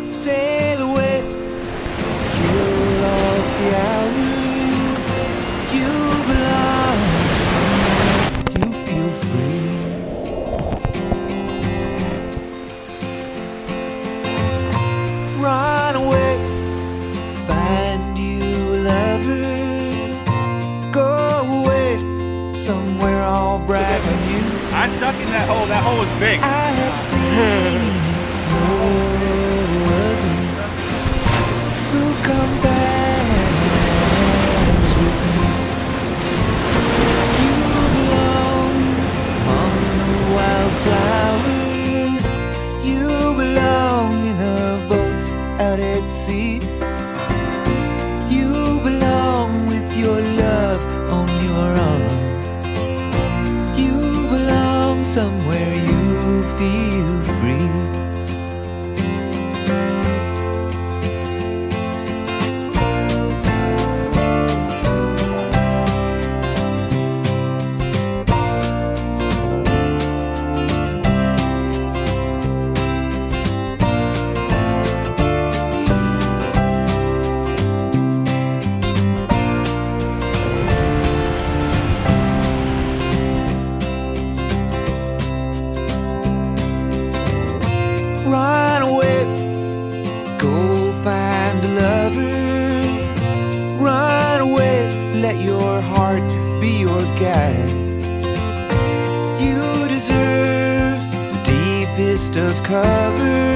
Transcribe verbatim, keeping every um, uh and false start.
sail away, kill off the hours. You belong somewhere, you feel free. Run away, find you a lover. Go away, somewhere all bright and new. I stuck in that hole. That hole was big. I have seen no other who compares with me. You belong among the wildflowers. You belong in a boat out at sea. You belong with your love on your arm. You belong somewhere you feel free. Run away, go find a lover. Run away, let your heart be your guide. You deserve the deepest of cover.